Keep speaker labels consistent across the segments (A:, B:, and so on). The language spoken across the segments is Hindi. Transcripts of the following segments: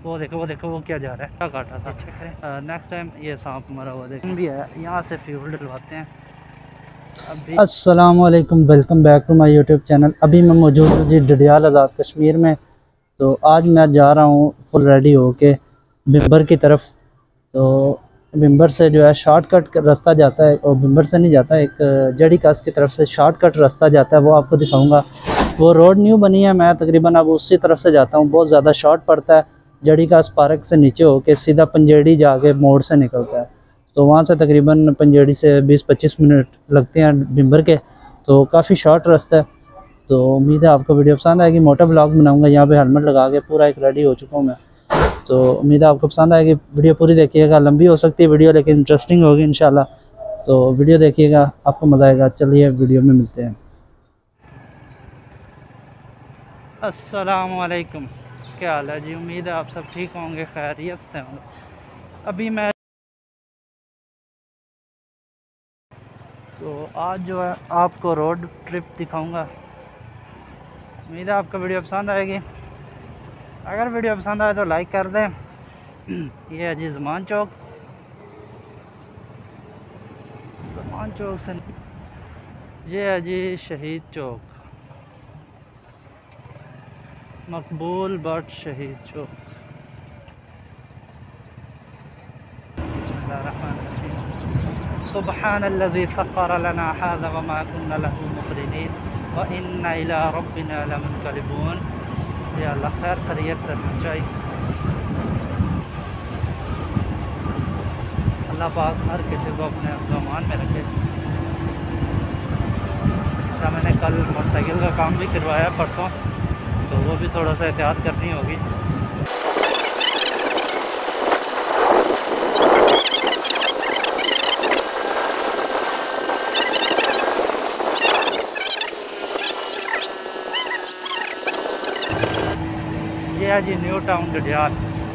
A: वो देखो वो देखो वो क्या जा रहा है, क्या काटा था। नेक्स्ट टाइम ये सांप मरा हुआ देखो भी है। यहाँ से फ्यूल डलवाते हैं अभी। अस्सलाम वालेकुम, welcome back to my YouTube channel. अभी मैं मौजूद हूँ जी डडियाल आज़ाद कश्मीर में। तो आज मैं जा रहा हूँ फुल रेडी होके बिम्बर की तरफ। तो बिम्बर से जो है शॉर्टकट रास्ता जाता है, और बिम्बर से नहीं जाता, एक जड़ी कास की तरफ से शॉर्टकट रास्ता जाता है, वो आपको दिखाऊंगा। वो रोड न्यू बनी है, मैं तकरीबन अब उसी तरफ से जाता हूँ। बहुत ज़्यादा शॉर्ट पड़ता है, जड़ी कास पार्क से नीचे होके सीधा पंजेड़ी जाके मोड़ से निकलता है। तो वहाँ से तकरीबन पंजेड़ी से 20-25 मिनट लगते हैं बिम्बर के। तो काफ़ी शॉर्ट रास्ता है। तो उम्मीद है आपको वीडियो पसंद आएगी। मोटा ब्लॉग बनाऊंगा, यहाँ पे हेलमेट लगा के पूरा एक रेडी हो चुका हूँ मैं। तो उम्मीद है आपको पसंद आएगी। वीडियो पूरी देखिएगा, लंबी हो सकती है वीडियो लेकिन इंटरेस्टिंग होगी इंशाल्लाह। तो वीडियो देखिएगा, आपको मज़ा आएगा। चलिए वीडियो में मिलते हैं। अस्सलाम वालेकुम, क्या हाल है जी? उम्मीद है आप सब ठीक होंगे, खैरियत से होंगे। अभी मैं तो आज जो है आपको रोड ट्रिप दिखाऊंगा। उम्मीद है आपको वीडियो पसंद आएगी। अगर वीडियो पसंद आए तो लाइक कर दें। ये है जी ज़मान चौक। ज़मान चौक से ये है जी शहीद चौक, मकबूल बट शहीद चौक। बिस्मिल्लाहिर्रहमानिर्रहीम। सुब्हानल्लज़ी सख़्ख़र लना हाज़ा व मा कुन्ना लहू मुक़रिनीन व इन्ना इला रब्बिना लमुनक़लिबून। या अल्लाह खैर खैरियत करना चाहिए। अल्लाह पाक हर किसी को अपने ज़मान में रखे। अच्छा, मैंने कल मोटरसाइकिल का काम भी करवाया परसों, तो वो भी थोड़ा सा एहतियात करनी होगी। ये है जी न्यू टाउन डडियाल।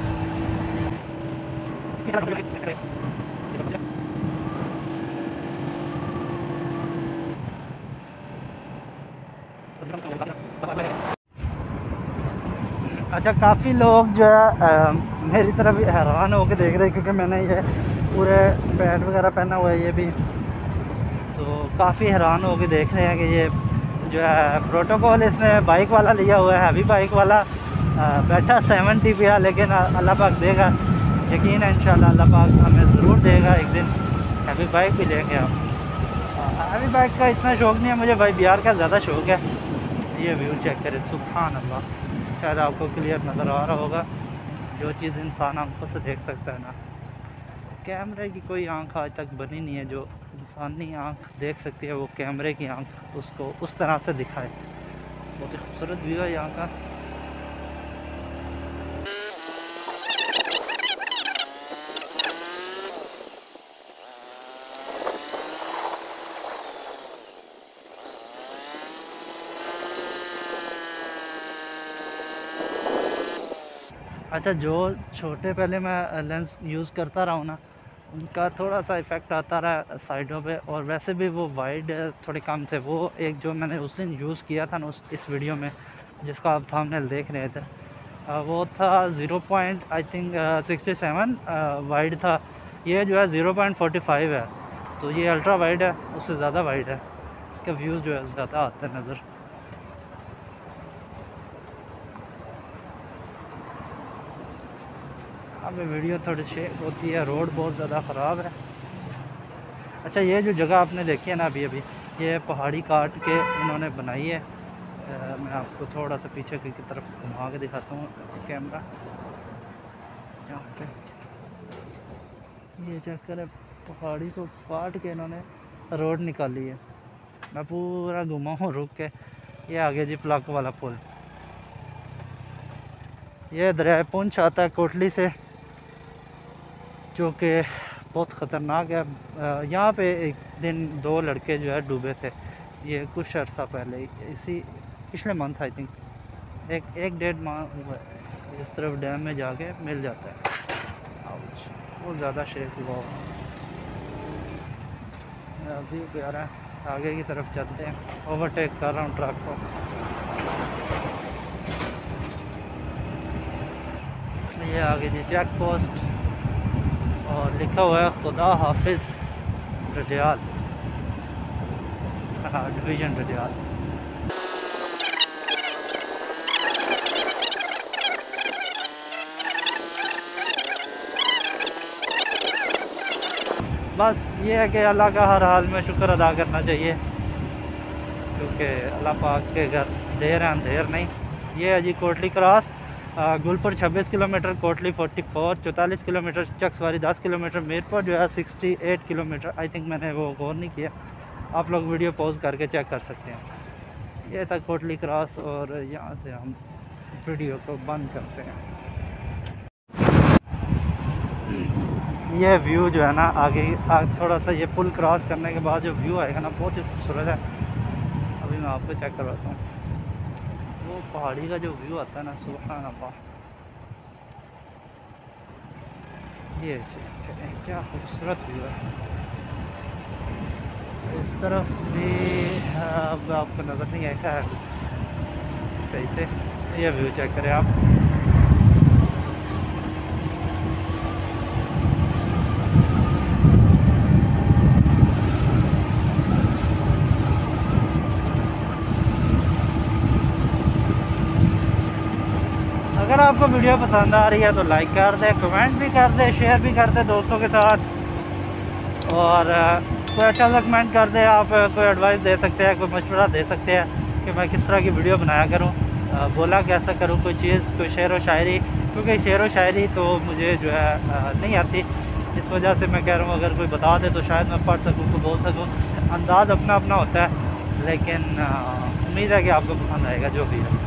A: अच्छा, काफ़ी लोग जो है मेरी तरफ हैरान होकर देख रहे हैं, क्योंकि मैंने ये पूरे पैंट वगैरह पहना हुआ है ये भी। तो काफ़ी हैरान होकर देख रहे हैं कि ये जो है प्रोटोकॉल इसने बाइक वाला लिया हुआ है, हैवी बाइक वाला। बैठा 70 पे, लेकिन अल्लाह पाक देगा, यकीन है इंशाल्लाह अल्लाह पाक हमें ज़रूर देगा एक दिन। हैवी बाइक भी लेंगे आप। हैवी बाइक का इतना शौक़ नहीं है मुझे, भाई बिहार का ज़्यादा शौक़ है। ये व्यू चेक करें, सुभान अल्लाह। शायद आपको क्लियर नज़र आ रहा होगा, जो चीज़ इंसान आंखों से देख सकता है ना, कैमरे की कोई आंख आज तक बनी नहीं है जो इंसानी आंख देख सकती है, वो कैमरे की आंख उसको उस तरह से दिखाए। बहुत ही खूबसूरत व्यू है यहाँ का। अच्छा, जो छोटे पहले मैं लेंस यूज़ करता रहा हूँ ना, उनका थोड़ा सा इफ़ेक्ट आता रहा साइडों पे, और वैसे भी वो वाइड थोड़े कम थे। वो एक जो मैंने उस दिन यूज़ किया था ना इस वीडियो में, जिसका आप थंबनेल देख रहे थे, वो था 0.67 वाइड था। ये जो है 0.45 है। तो ये अल्ट्रा वाइड है, उससे ज़्यादा वाइड है। इसका व्यूज़ जो है ज़्यादा आता है नज़र। अब वीडियो थोड़ी शेक होती है, रोड बहुत ज़्यादा ख़राब है। अच्छा, ये जो जगह आपने देखी है ना अभी अभी, ये पहाड़ी काट के इन्होंने बनाई है। मैं आपको थोड़ा सा पीछे की तरफ घुमा के दिखाता हूँ कैमरा। यहाँ पे ये चक्कर है, पहाड़ी को काट के इन्होंने रोड निकाली है। मैं पूरा घुमा हूँ रुक के। ये आगे जी प्लग वाला पुल, ये दरिया पुंछ आता है कोटली से, जो कि बहुत ख़तरनाक है। यहाँ पे एक दिन 2 लड़के जो है डूबे थे, ये कुछ अर्सा पहले, इसी पिछले मंथ आई थिंक, एक 1.5 माह हुआ है। इस तरफ डैम में जाके मिल जाता है। बहुत ज़्यादा शेक हुआ। व्यू प्यारा है। आगे की तरफ चलते हैं, ओवरटेक कर रहा हूँ ट्रक को। ये आगे जी चेक पोस्ट और लिखा हुआ है खुदा हाफिज रडियाल, हाँ डिवीज़न रडियाल। बस ये है कि अल्लाह का हर हाल में शुक्र अदा करना चाहिए, क्योंकि अल्लाह पाक के घर देर है अंधेर नहीं। ये है जी Kotli cross, Gulpur 26 kilometre, Kotli 44 kilometre, Chaksawari 10 kilometre, Mirpur जो है 68 किलोमीटर। आई थिंक मैंने वो गौर नहीं किया, आप लोग वीडियो पॉज करके चेक कर सकते हैं। ये था कोटली क्रॉस और यहाँ से हम वीडियो को बंद करते हैं। ये व्यू जो है ना आगे थोड़ा सा ये पुल क्रॉस करने के बाद जो व्यू आएगा ना बहुत ही खूबसूरत है। अभी मैं आपको चेक करवाता हूँ, वो पहाड़ी का जो व्यू आता है ना, सुभान अल्लाह। ये चेक करें क्या खूबसूरत व्यू है। इस तरफ भी अब आपको नज़र नहीं आएगा सही से, ये व्यू चेक करें आप। अगर आपको वीडियो पसंद आ रही है तो लाइक कर दे, कमेंट भी कर दे, शेयर भी कर दे दोस्तों के साथ। और कोई अच्छा सा कमेंट कर दे, आप कोई एडवाइस दे सकते हैं, कोई मशवरा दे सकते हैं कि मैं किस तरह की वीडियो बनाया करूं, बोला कैसा करूं, कोई चीज़, कोई शेर व शायरी। क्योंकि शेर व शायरी तो मुझे जो है नहीं आती, इस वजह से मैं कह रहा हूँ अगर कोई बता दे तो शायद मैं पढ़ सकूँ, तो बोल सकूँ। अंदाज़ अपना अपना होता है, लेकिन उम्मीद है कि आपको पसंद आएगा जो भी है।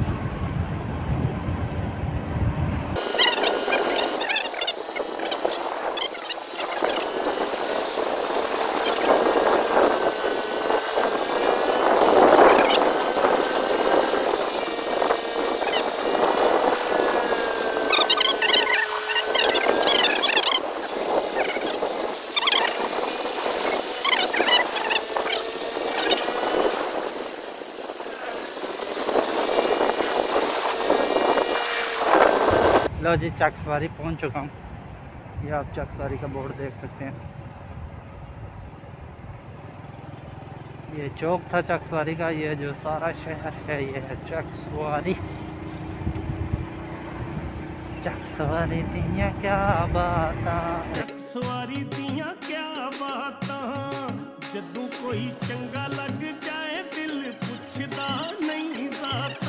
A: लो जी चक्सवारी पहुंच चुका हूँ। ये आप चक्सवारी का बोर्ड देख सकते हैं, ये चौक था चक्सवारी का। ये जो सारा शहर है ये है चक्सवारी। चक्सवारी दियाँ क्या बाता,
B: चक्सवारी दियाँ क्या बाता, जदू कोई चंगा लग जाए दिल पुछदा नहीं जाता।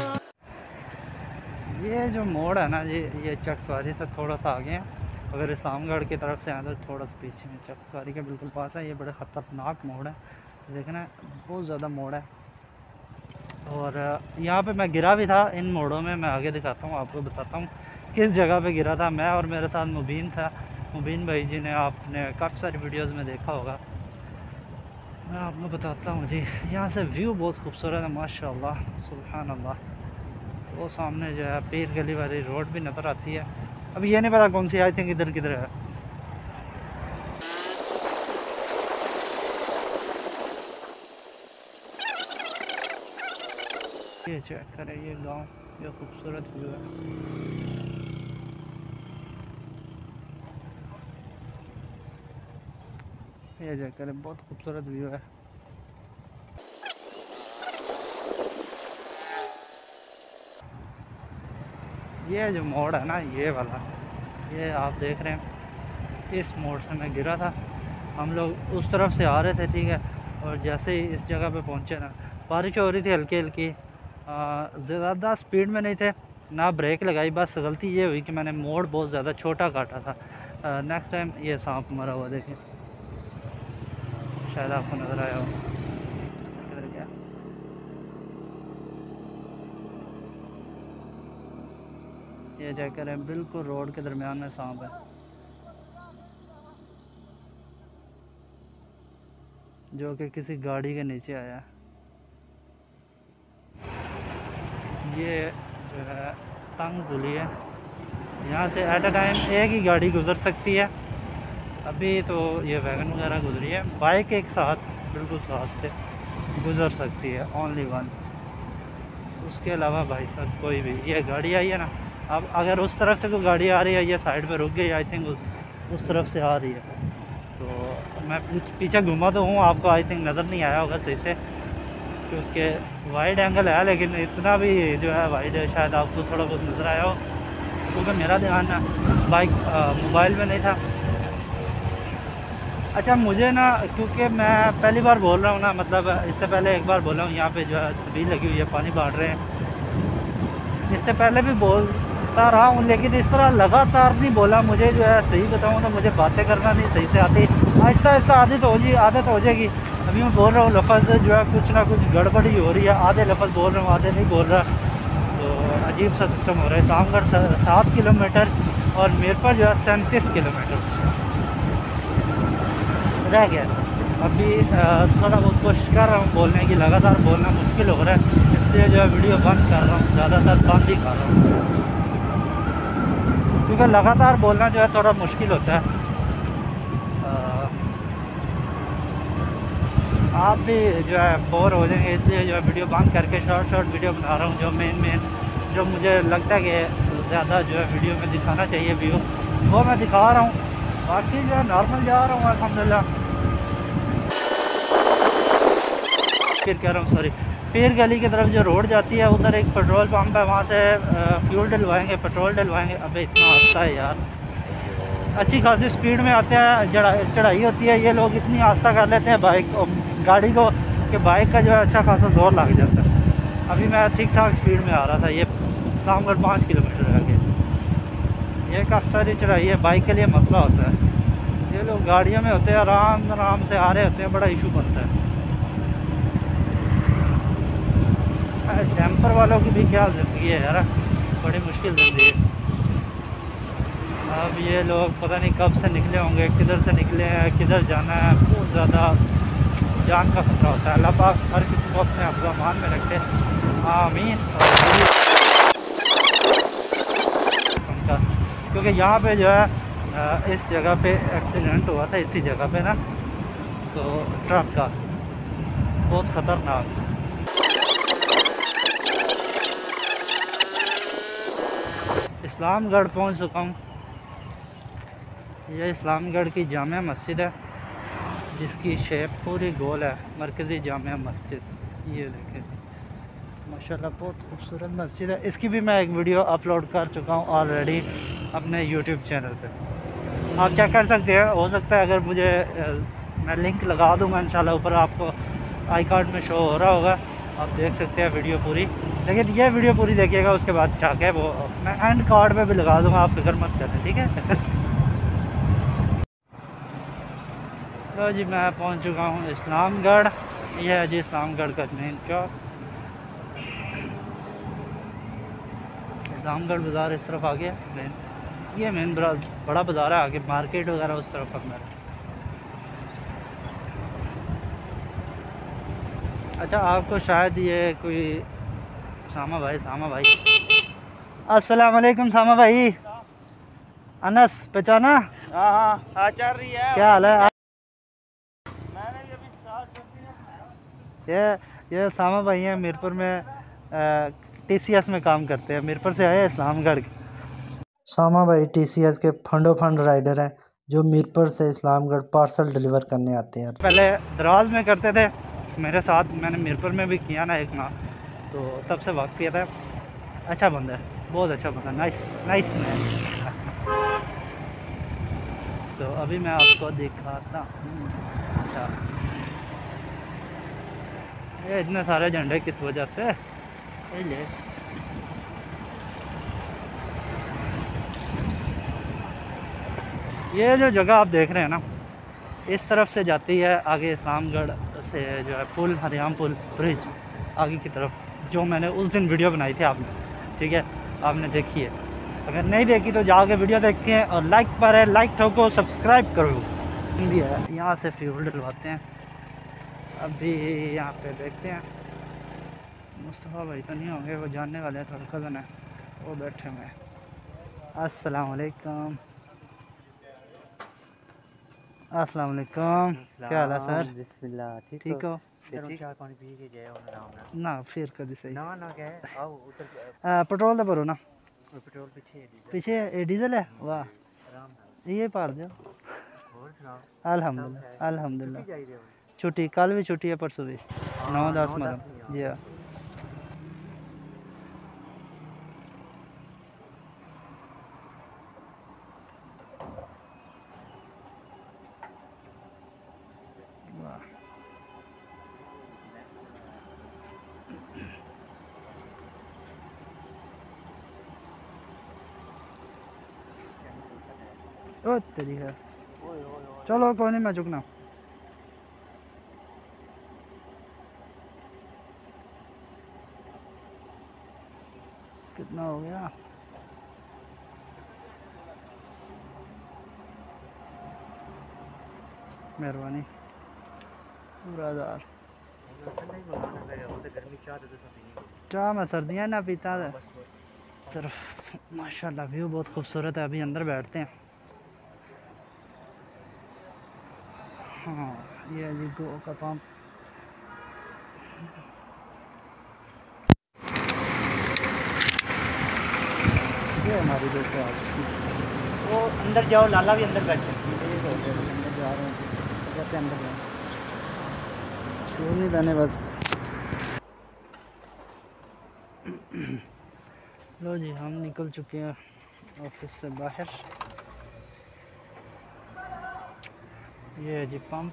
A: ये जो मोड़ है ना जी, ये चक्सवारी से थोड़ा सा आगे है। अगर इस्लामगढ़ की तरफ से आए तो थोड़ा सा पीछे है, चक्सवारी के बिल्कुल पास है। ये बड़े ख़तरनाक मोड़ है, देखना बहुत ज़्यादा मोड़ है। और यहाँ पे मैं गिरा भी था इन मोड़ों में, मैं आगे दिखाता हूँ आपको, बताता हूँ किस जगह पे गिरा था मैं। और मेरे साथ मुबीन था, मुबीन भाई जी ने आपने काफ़ी सारी वीडियोस में देखा होगा। मैं आपको बताता हूँ जी, यहाँ से व्यू बहुत खूबसूरत है माशाल्लाह, सुभान अल्लाह। वो सामने जो है पीर गली वाली रोड भी नज़र आती है। अभी ये नहीं पता कौन सी, आई थिंक इधर किधर है। ये चेक करें ये गांव, ये खूबसूरत व्यू है। ये चेक करें बहुत खूबसूरत व्यू है। ये जो मोड़ है ना ये वाला, ये आप देख रहे हैं, इस मोड़ से मैं गिरा था। हम लोग उस तरफ से आ रहे थे, ठीक है। और जैसे ही इस जगह पे पहुंचे ना, बारिश हो रही थी हल्की हल्की, ज़्यादा स्पीड में नहीं थे ना, ब्रेक लगाई। बस गलती ये हुई कि मैंने मोड़ बहुत ज़्यादा छोटा काटा था। नेक्स्ट टाइम ये सांप मरा हुआ देखिए, शायद आपको नज़र आया हो। किधर गया? ये चेक करें, बिल्कुल रोड के दरमियान में सांप है, जो कि किसी गाड़ी के नीचे आया है। ये जो है तंग पुली है, यहाँ से एट अ टाइम एक ही गाड़ी गुज़र सकती है। अभी तो ये वैगन वगैरह गुजरी है, बाइक एक साथ बिल्कुल साथ से गुज़र सकती है, ओनली वन। उसके अलावा भाई साहब कोई भी, ये गाड़ी आई है ना, अब अगर उस तरफ से कोई गाड़ी आ रही है, ये साइड पे रुक गई, आई थिंक उस तरफ से आ रही है, तो मैं पीछे घूमा तो हूँ, आपको आई थिंक नज़र नहीं आया होगा सही से क्योंकि वाइड एंगल है, लेकिन इतना भी जो है वाइड है शायद आपको थोड़ा बहुत नज़र आया हो, क्योंकि मेरा ध्यान बाइक मोबाइल में नहीं था। अच्छा मुझे ना, क्योंकि मैं पहली बार बोल रहा हूँ ना, मतलब इससे पहले एक बार बोला हूँ, यहाँ पे जो है छबील लगी हुई है, पानी बांट रहे हैं, इससे पहले भी बोलता रहा हूँ, लेकिन इस तरह लगातार नहीं बोला। मुझे जो है सही बताऊँ तो मुझे बातें करना नहीं सही से आती, आहिस्ता आहिस्ता आदत हो जाएगी। अभी मैं बोल रहा हूँ लफ्ज़ जो है कुछ ना कुछ गड़बड़ी हो रही है, आधे लफ्ज़ बोल रहा हूँ आधे नहीं बोल रहा, तो अजीब सा सिस्टम हो रहा है। सामगढ़ 7 किलोमीटर और मेरे पर जो है 37 किलोमीटर रह गया। अभी थोड़ा बहुत कोशिश कर रहा हूँ बोलने की, लगातार बोलना मुश्किल हो रहा है, इसलिए जो है वीडियो बंद कर रहा हूँ, ज़्यादातर बंद ही कर रहा हूँ, क्योंकि लगातार बोलना जो है थोड़ा मुश्किल होता है। आप भी जो है बोर हो जाएंगे, इसलिए जो है वीडियो बंद करके शॉर्ट वीडियो बना रहा हूँ, जो मेन जो मुझे लगता है कि ज़्यादा जो है वीडियो में दिखाना चाहिए व्यू, वो मैं दिखा रहा हूँ। बाकी जो है नॉर्मल जा रहा हूँ अल्हम्दुलिल्लाह। फिर कह रहा हूँ सॉरी, पीर गली की तरफ जो रोड जाती है उधर एक पेट्रोल पंप है, वहाँ से फ्यूल डलवाएंगे, पेट्रोल डलवाएंगे। अबे इतना आस्ता है यार, अच्छी खासी स्पीड में आते हैं, चढ़ाई होती है, ये लोग इतनी आस्था कर लेते हैं बाइक गाड़ी को कि बाइक का जो है अच्छा खासा जोर लग जाता है। अभी मैं ठीक ठाक स्पीड में आ रहा था, ये सामगढ़ 5 किलोमीटर आगे, ये काफ़ी सारी चढ़ाई है, बाइक के लिए मसला होता है। ये लोग गाड़ियों में होते हैं, आराम से आ रहे होते हैं, बड़ा इशू बनता है। डैम्पर वालों की भी क्या ज़िंदगी है यार, बड़ी मुश्किल ज़िंदगी है। अब ये लोग पता नहीं कब से निकले होंगे, किधर से निकले हैं, किधर जाना है, बहुत ज़्यादा जान का खतरा होता है। अल्लाह पाक हर किसी को अपने हिफ्ज़ अमान में रखे, आमीन। क्योंकि यहाँ पे जो है इस जगह पे एक्सीडेंट हुआ था, इसी जगह पे ना, तो ट्रक का बहुत ख़तरनाक। इस्लामगढ़ पहुँच चुका हूँ। यह इस्लामगढ़ की जामिया मस्जिद है, जिसकी शेप पूरी गोल है, मरकज़ी जामिया मस्जिद। ये देखें माशाल्लाह बहुत खूबसूरत मस्जिद है। इसकी भी मैं एक वीडियो अपलोड कर चुका हूँ ऑलरेडी अपने यूट्यूब चैनल पे, आप चेक कर सकते हैं। हो सकता है अगर मुझे मैं लिंक लगा दूँगा इंशाल्लाह, ऊपर आपको आई कार्ड में शो हो रहा होगा, आप देख सकते हैं वीडियो पूरी। लेकिन ये वीडियो पूरी देखिएगा, उसके बाद जाके वो मैं एंड कार्ड में भी लगा दूँगा, आप फिक्र मत करें, ठीक है। तो जी मैं पहुंच चुका हूं इस्लामगढ़, यह है जी इस्लामगढ़ का मेन चौक। इस्लामगढ़ बाज़ार इस तरफ आ गया मेन, ये मेन बड़ा बाज़ार है, आगे मार्केट वगैरह उस तरफ अंदर। अच्छा आपको शायद ये कोई सामा भाई अस्सलाम वालेकुम सामा भाई, अनस पहचाना?
C: हाँ चल रही है।
A: क्या हाल है?
C: मैंने ये भी स्टार्ट कर दिया।
A: ये सामा भाई हैं, मीरपुर में TCS में काम करते हैं, मीरपुर से आए इस्लामगढ़। सामा भाई TCS के फंड राइडर हैं, जो मीरपुर से इस्लामगढ़ पार्सल डिलीवर करने आते हैं। पहले दराज में करते थे मेरे साथ, मैंने मीरपुर में भी किया ना एक माह, तो तब से वक्त किया था। अच्छा बंदा है, बहुत अच्छा बंदा, नाइस मैन। तो अभी मैं आपको दिखाता हूँ। अच्छा ये इतने सारे झंडे किस वजह से? ले ये जो जगह आप देख रहे हैं ना, इस तरफ से जाती है आगे इस्लामगढ़ से जो है पुल, हरियाम पुल ब्रिज आगे की तरफ, जो मैंने उस दिन वीडियो बनाई थी आपने, ठीक है, आपने देखी है। अगर नहीं देखी तो जाके वीडियो देखते हैं, और लाइक पर है, लाइक ठोको, सब्सक्राइब करो भी है। यहाँ से फ्यूल डलवाते हैं। अभी यहाँ पे देखते हैं, मुस्तफ़ा भाई तो नहीं होंगे, वो जानने वाले हैं, थोड़ा कज़न है, वो बैठे हुए हैं। अस्सलाम वालेकुम। अस्सलाम वालेकुम, क्या हाल है सर?
C: बिस्मिल्लाह,
A: ठीक हो?
C: चाय पानी पी के गए
A: ना फिर कभी सही
C: ना क्या है, आओ उधर
A: पेट्रोल तो भरो ना।
C: और पेट्रोल पीछे है डीजल।
A: पीछे ये डीजल है, वाह
C: आराम है।
A: ये पार दो।
C: और सुनाओ।
A: अल्हम्दुलिल्लाह अल्हम्दुलिल्लाह।
C: छुट्टी चाहिए होगी।
A: छुट्टी कल भी छुट्टी है, परसों भी 9-10
C: 9-10
A: मरम
C: नहीं
A: जी हाँ। वाह ओ तेरी है। चलो कोई नहीं, मैं चुकना। कितना हो गया? मेहरबानी पूरा हजार। चाह मैं सर्दियाँ ना पीता था सिर्फ। माशाल्लाह व्यू बहुत खूबसूरत है। अभी अंदर बैठते हैं। हाँ ये है जी गो का पंप। ये हमारी दोस्त आज
C: वो अंदर जाओ, लाला भी अंदर बैठे।
A: अंदर जा रहे हैं, कहते हैं अंदर जाए। क्यों नहीं जाने बस। लो जी हम निकल चुके हैं ऑफिस से बाहर। ये है जी पंप।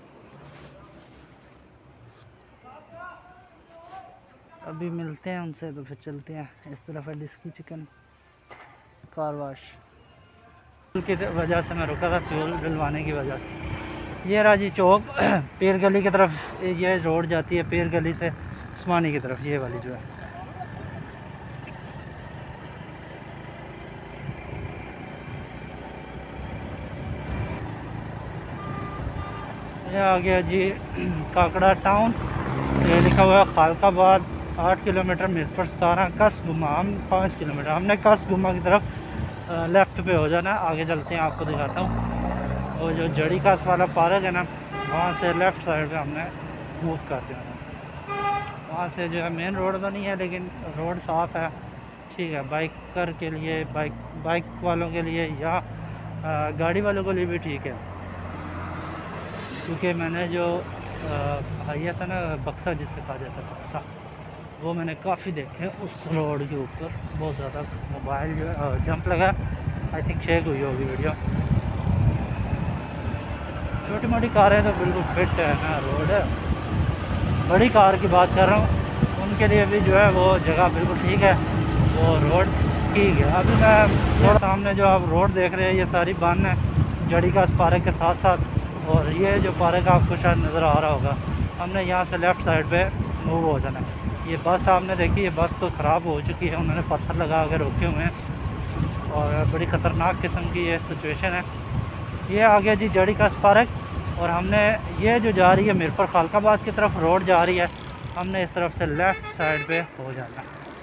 A: अभी मिलते हैं उनसे तो फिर चलते हैं। इस तरफ है डिस्की चिकन कार वाश की वजह से मैं रुका था, फ्यूल डलवाने की वजह से। ये रहा जी चौक पीर गली की तरफ। ये रोड जाती है पीर गली से उस्मानी की तरफ, ये वाली जो है। ये आ गया जी काकड़ा टाउन। ये लिखा हुआ है खालकाबाद 8 किलोमीटर, मिरपुर 17, कस गुमा। हम 5 किलोमीटर, हमने कस गुमा की तरफ लेफ़्ट पे हो जाना। आगे चलते हैं, आपको दिखाता हूँ। वो जो जड़ी कास वाला पार्क है ना, वहाँ से लेफ़्ट साइड पे हमने मूव कर देना। वहाँ से जो है मेन रोड तो नहीं है लेकिन रोड साफ़ है, ठीक है। बाइकर के लिए, बाइक वालों के लिए या गाड़ी वालों के लिए भी ठीक है। क्योंकि मैंने जो हाईएस है ना बक्सा, जिसे कहा जाता है बक्सा, वो मैंने काफ़ी देखे उस रोड के ऊपर। बहुत ज़्यादा मोबाइल जो है जंप लगा। आई थिंक शेक हुई होगी वीडियो। छोटी मोटी कारें तो बिल्कुल फिट है ना रोड है। बड़ी कार की बात कर रहा हूँ, उनके लिए भी जो है वो जगह बिल्कुल ठीक है, वो रोड ठीक है। अभी मैं थोड़ा सामने जो आप रोड देख रहे हैं ये सारी बंद है जड़ी का पार्क के साथ साथ। और ये जो पार्क आपको शायद नज़र आ रहा होगा, हमने यहाँ से लेफ़्ट साइड पे मूव हो जाना है। ये बस आपने देखी, ये बस तो ख़राब हो चुकी है, उन्होंने पत्थर लगा के रोके हुए हैं और बड़ी ख़तरनाक किस्म की ये सिचुएशन है। ये आ गया जी जड़ी का पार्क। और हमने ये जो जा रही है मिरपुर खालकाबाद की तरफ रोड जा रही है, हमने इस तरफ से लेफ़्ट साइड पे हो जाना।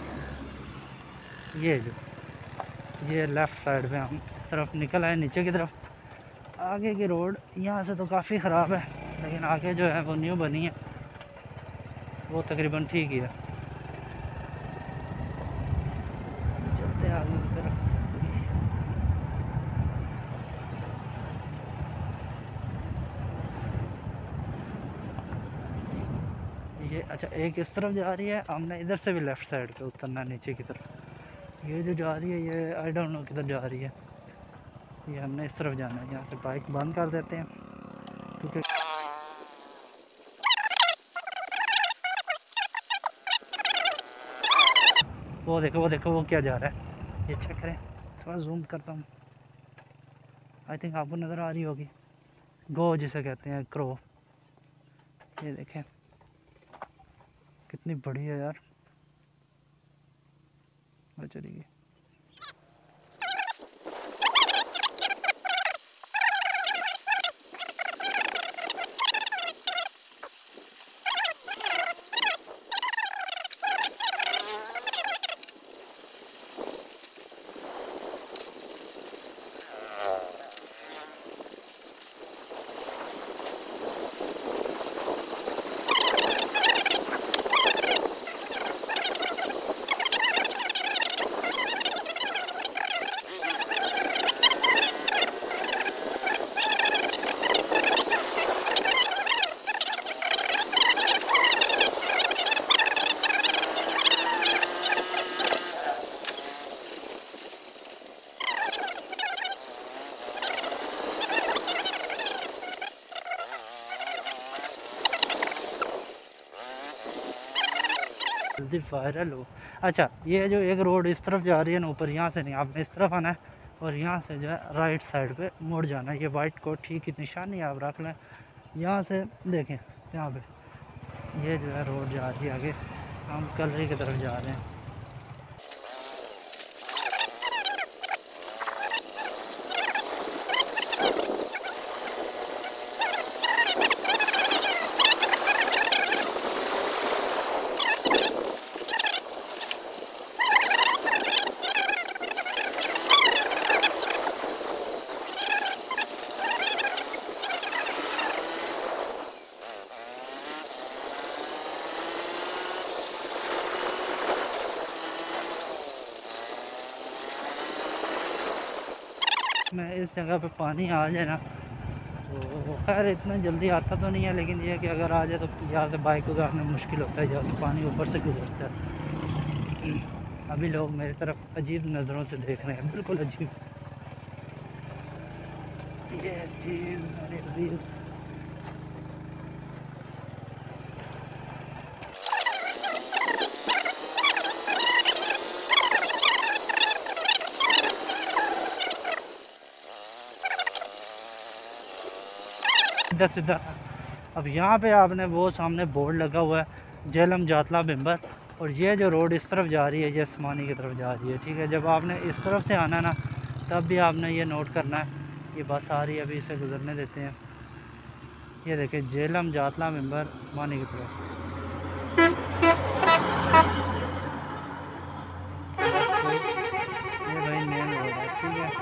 A: ये लेफ़्ट साइड पे हम इस तरफ निकल आए नीचे की तरफ। आगे की रोड यहाँ से तो काफ़ी ख़राब है, लेकिन आगे जो है वो न्यू बनी है, वो तकरीबन ठीक ही है। चलते हैं आगे की तरफ। ये अच्छा एक इस तरफ जा रही है, हमने इधर से भी लेफ़्ट साइड पे उतरना नीचे की तरफ। ये जो जा रही है ये आई डोंट नो किधर जा रही है। ये हमने इस तरफ जाना है। यहाँ से बाइक बंद कर देते हैं क्योंकि वो देखो वो क्या जा रहा है। ये चेक करें, थोड़ा जूम करता हूँ। आई थिंक आपको नज़र आ रही होगी। गो जिसे कहते हैं, क्रो। ये देखें कितनी बड़ी है यार। वो चली गई। जल्दी वायरल हो। अच्छा, ये जो एक रोड इस तरफ जा रही है ना ऊपर, यहाँ से नहीं, आपने इस तरफ आना है और यहाँ से जो है राइट साइड पे मुड़ जाना है। ये वाइट कोठी की निशानी आप रख लें, यहाँ से देखें, यहाँ पे ये जो है रोड जा रही है आगे, हम कलरी की तरफ जा रहे हैं। मैं इस जगह पे पानी आ जाए ना तो खैर इतना जल्दी आता तो नहीं है, लेकिन ये है कि अगर आ जाए तो यहाँ से बाइक उतारना मुश्किल होता है, जहाँ से पानी ऊपर से गुजरता है। अभी लोग मेरी तरफ अजीब नज़रों से देख रहे हैं, बिल्कुल अजीब। ये चीज़ मेरे अजीज सीधा सीधा। अब यहाँ पे आपने वो सामने बोर्ड लगा हुआ है जेलम जातला बिम्बर, और ये जो रोड इस तरफ जा रही है ये स्मानी की तरफ जा रही है, ठीक है। जब आपने इस तरफ से आना ना तब भी आपने ये नोट करना है, ये बस आ रही है, अभी इसे गुजरने देते हैं। ये देखिए जेलम जातला बिम्बर स्मानी की तरफ, ये भाई मेन रोड है, ठीक है।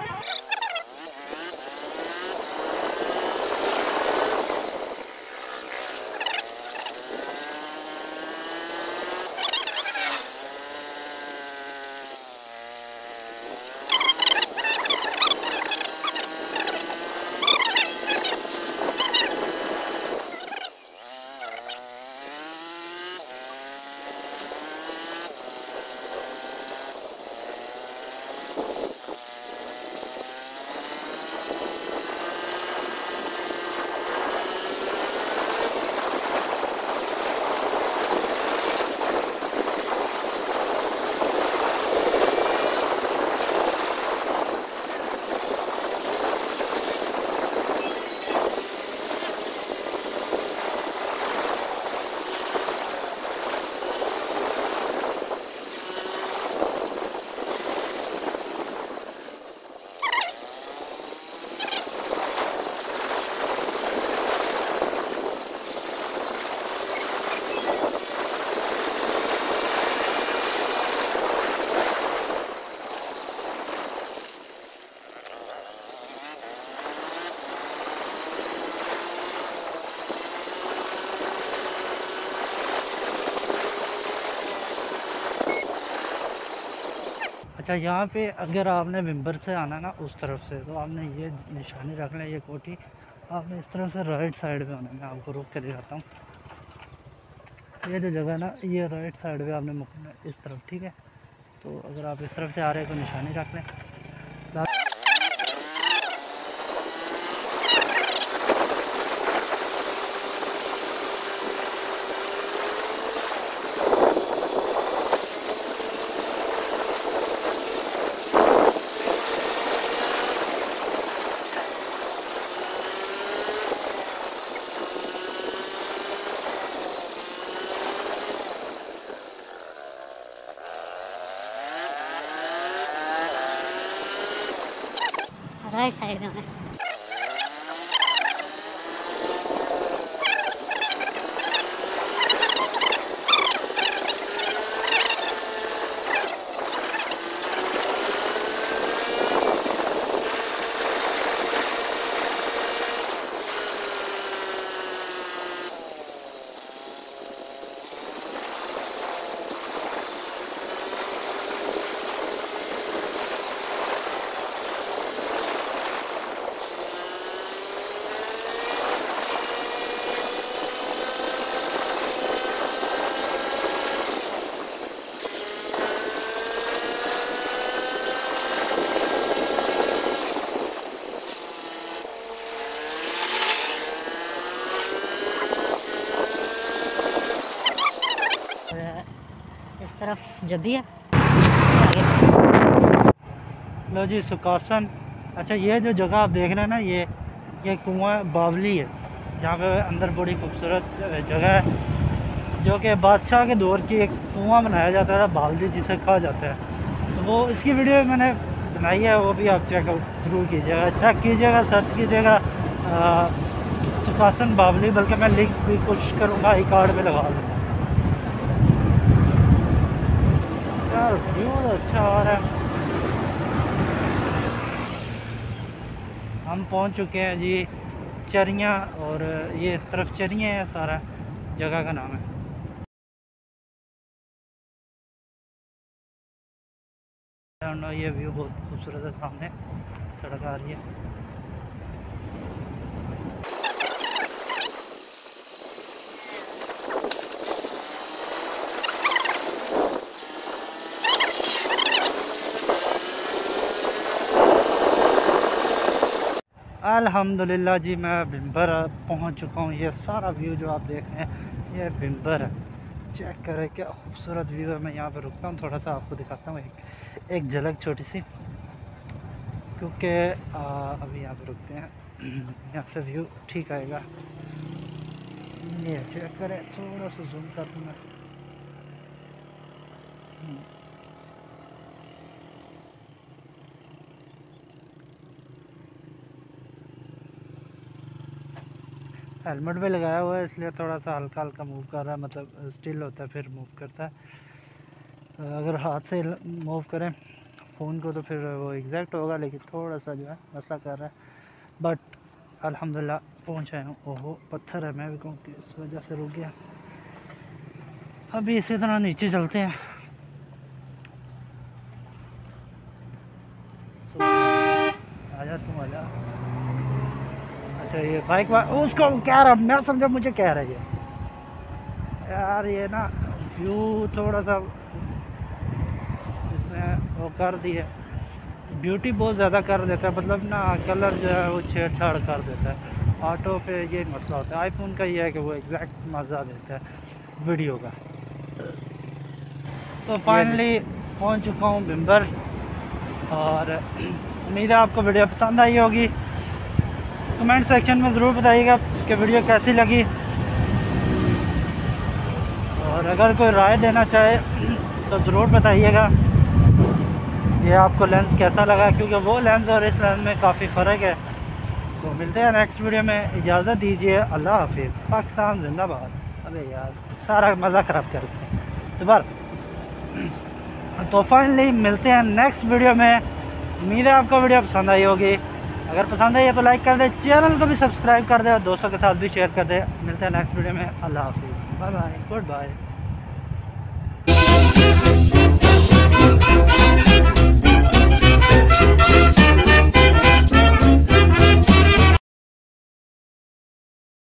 A: अच्छा, यहाँ पे अगर आपने विम्बर से आना ना उस तरफ से, तो आपने ये निशानी रख लें, ये कोठी आपने इस तरफ से राइट साइड पे आना है। मैं आपको रोक के दिखाता हूँ, ये जो जगह ना ये राइट साइड पे आपने मुड़ना है इस तरफ, ठीक है। तो अगर आप इस तरफ से आ रहे हैं तो निशानी रख लें।
D: राइट साइड में होना है।
C: जल्दी है।
A: लो जी सुकासन। अच्छा ये जो जगह आप देख रहे हैं ना, ये कुआं बावली है, जहाँ पे अंदर बड़ी खूबसूरत जगह है, जो कि बादशाह के दौर की एक कुआं बनाया जाता था, बावली जिसे कहा जाता है। तो वो इसकी वीडियो मैंने बनाई है, वो भी आप चेकआउट जरूर कीजिएगा, चेक कीजिएगा, सर्च कीजिएगा सुकासन बावली। बल्कि मैं लिंक भी कोशिश करूँगा आई कार्ड में लगा दूँगा। यार व्यू अच्छा आ रहा है। हम पहुंच चुके हैं जी चरियाँ, और ये इस तरफ चरियाँ है, सारा जगह का नाम है। ये व्यू बहुत खूबसूरत है, सामने सड़क आ रही है। अल्हम्दुलिल्लाह जी, मैं भिम्बर पहुंच चुका हूं। ये सारा व्यू जो आप देख रहे हैं, ये भिम्बर है। चेक करें क्या खूबसूरत व्यू है। मैं यहाँ पे रुकता हूँ, थोड़ा सा आपको दिखाता हूँ एक झलक छोटी सी, क्योंकि अभी यहाँ पे रुकते हैं, यहाँ से व्यू ठीक आएगा। ये चेक करें, थोड़ा सा जूम कर दूँ मैं। हेलमेट भी लगाया हुआ है, इसलिए थोड़ा सा हल्का हल्का मूव कर रहा है, मतलब स्टिल होता है फिर मूव करता है। अगर हाथ से मूव करें फ़ोन को तो फिर वो एग्जैक्ट होगा, लेकिन थोड़ा सा जो है मसला कर रहा है। बट अल्हम्दुलिल्लाह पहुँच आया हूँ। ओहो पत्थर है, मैं भी कहूँ कि इस वजह से रुक गया। अभी इसी तरह नीचे चलते हैं। आजा तुम आजा। अच्छा ये बाइक उसको कह रहा, मैं समझा मुझे कह रहा है यार। ये ना व्यू थोड़ा सा इसने वो कर दिया, ब्यूटी बहुत ज़्यादा कर देता है, मतलब ना कलर जो है वो छेड़छाड़ कर देता है। ऑटो पे ये मसला होता है, आईफोन का ये है कि वो एग्जैक्ट मज़ा देता है वीडियो का। तो फाइनली पहुंच चुका हूँ भिम्बर, और उम्मीद है आपको वीडियो पसंद आई होगी। कमेंट सेक्शन में ज़रूर बताइएगा कि वीडियो कैसी लगी, और अगर कोई राय देना चाहे तो ज़रूर बताइएगा ये आपको लेंस कैसा लगा, क्योंकि वो लेंस और इस लेंस में काफ़ी फ़र्क है। तो मिलते हैं नेक्स्ट वीडियो में, इजाज़त दीजिए, अल्लाह हाफिज़। पाकिस्तान जिंदाबाद। अरे यार सारा मज़ा ख़राब करते हैं दोबारा। तो फाइनली मिलते हैं नेक्स्ट वीडियो में। उम्मीद है आपको वीडियो पसंद आई होगी। अगर पसंद आई है तो लाइक कर दे, चैनल को भी सब्सक्राइब कर दे, और दोस्तों के साथ भी शेयर कर दे। मिलते हैं नेक्स्ट वीडियो में। अल्लाह हाफिज़, बाय बाय, गुड बाय।